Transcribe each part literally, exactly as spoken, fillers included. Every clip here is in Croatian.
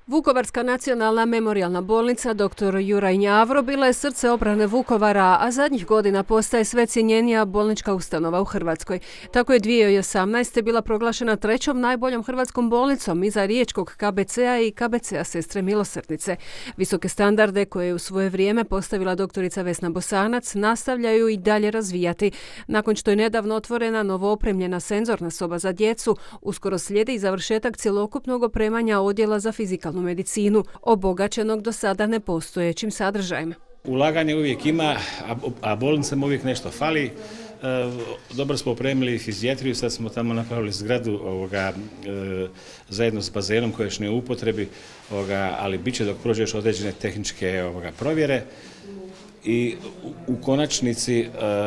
Vukovarska nacionalna memorijalna bolnica doktor Juraj Njavro bila je srce obrane Vukovara, a zadnjih godina postaje sve cjenjenija bolnička ustanova u Hrvatskoj. Tako je dvije tisuće osamnaeste. bila proglašena trećom najboljom hrvatskom bolnicom iza riječkog K B C-a i K B C-a Sestre milosrdnice. Visoke standarde koje je u svoje vrijeme postavila doktorica Vesna Bosanac nastavljaju i dalje razvijati. Nakon što je nedavno otvorena novoopremljena senzorna soba za djecu, uskoro slijedi i završetak cjelokupnog opremanja odjela za fizikalnu medicinu, obogaćenog do sada nepostojećim sadržajem. Ulaganje uvijek ima, a bolnicama uvijek nešto fali. Dobro smo opremili fizijatriju, sad smo tamo napravili zgradu ovoga, e, zajedno s bazenom koji još nije u upotrebi, ovoga, ali bit će dok prođe još određene tehničke ovoga, provjere. I u, u konačnici e,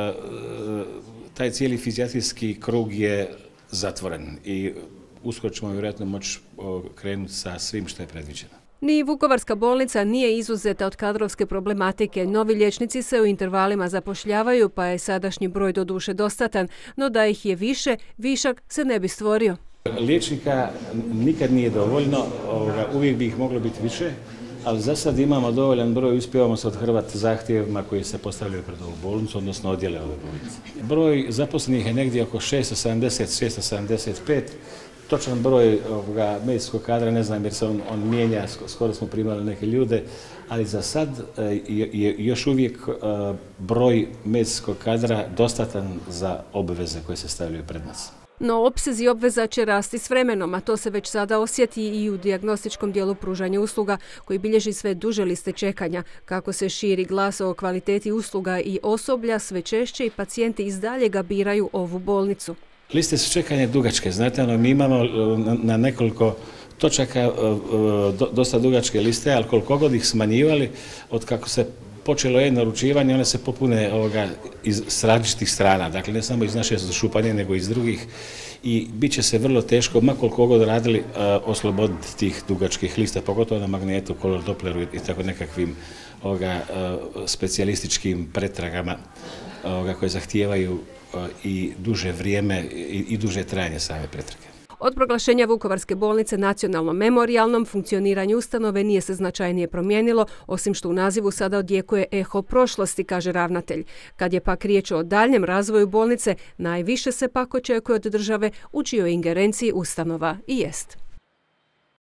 taj cijeli fizijatrijski krug je zatvoren i uskoro ćemo vjerojatno moći krenuti sa svim što je predviđeno. Ni Vukovarska bolnica nije izuzeta od kadrovske problematike. Novi liječnici se u intervalima zapošljavaju, pa je sadašnji broj doduše dostatan, no da ih je više, višak se ne bi stvorio. Liječnika nikad nije dovoljno, uvijek bi ih moglo biti više, ali za sad imamo dovoljan broj, uspijevamo se odhrvati zahtjevima koji se postavljaju pred ovu bolnicu, odnosno odjele ove bolnice. Broj zaposlenih je negdje oko šesto sedamdeset, šesto sedamdeset pet. Točan broj ovoga medicinskog kadra ne znam jer se on, on mijenja, skoro smo primali neke ljude, ali za sad je, je još uvijek broj medicinskog kadra dostatan za obveze koje se stavljaju pred nas. No opsez i obveza će rasti s vremenom, a to se već sada osjeti i u dijagnostičkom dijelu pružanja usluga koji bilježi sve duže liste čekanja. Kako se širi glas o kvaliteti usluga i osoblja, sve češće i pacijenti iz daljega biraju ovu bolnicu. Liste su čekanja dugačke, znate, ono, mi imamo na nekoliko točaka dosta dugačke liste, ali koliko god ih smanjivali, od kako se počelo jedno naručivanje, one se popune ovoga iz s različitih strana, dakle ne samo iz naše Županije, nego iz drugih, i bit će se vrlo teško, ma koliko god radili, uh, osloboditi tih dugačkih lista, pogotovo na magnetu, kolor Doppleru i tako nekakvim ovoga, uh, specijalističkim pretragama ovoga, koje zahtijevaju uh, i duže vrijeme i, i duže trajanje same pretrage. Od proglašenja Vukovarske bolnice nacionalnom memorijalnom funkcioniranje ustanove nije se značajnije promijenilo, osim što u nazivu sada odjekuje eho prošlosti, kaže ravnatelj. Kad je pak riječ o daljnjem razvoju bolnice, najviše se pak očekuje od države u čijoj ingerenciji ustanova i jest.